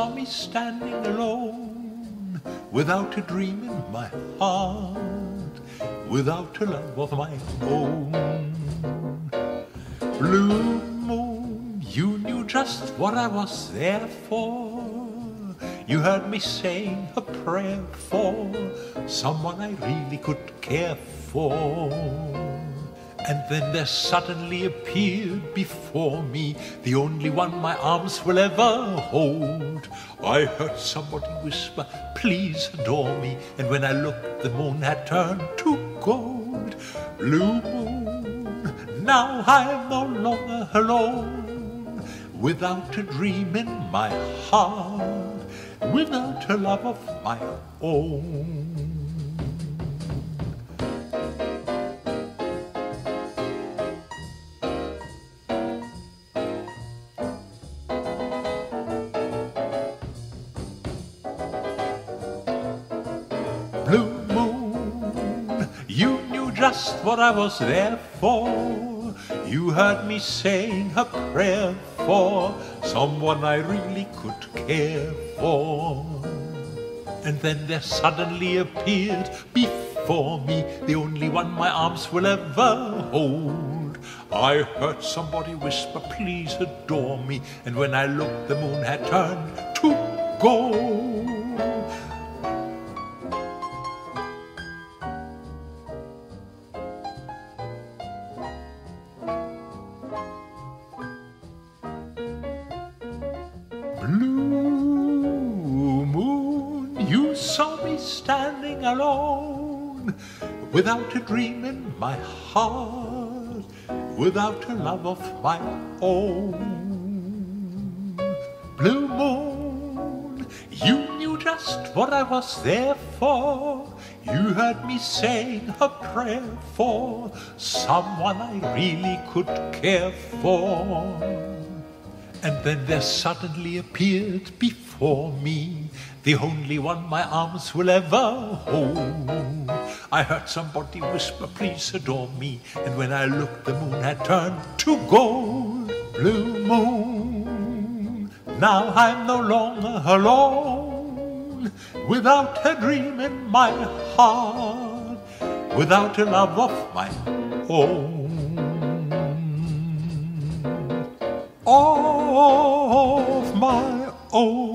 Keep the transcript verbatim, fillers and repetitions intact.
saw me standing alone, without a dream in my heart, without a love of my own. Blue moon, you knew just what I was there for. You heard me saying a prayer for someone I really could care for. And then there suddenly appeared before me the only one my arms will ever hold. I heard somebody whisper, please adore me. And when I looked, the moon had turned to gold. Blue moon, now I am no longer alone, without a dream in my heart, without a love of my own. Blue moon, you knew just what I was there for. You heard me saying a prayer for someone I really could care for. And then there suddenly appeared before me the only one my arms will ever hold. I heard somebody whisper, please adore me. And when I looked, the moon had turned to gold. Blue moon, you saw me standing alone, without a dream in my heart, without a love of my own. Blue moon, you knew just what I was there for. You heard me saying a prayer for someone I really could care for. And then there suddenly appeared before me the only one my arms will ever hold. I heard somebody whisper, please adore me. And when I looked, the moon had turned to gold. Blue moon, now I'm no longer alone, without a dream in my heart, without a love of my own. Of my own.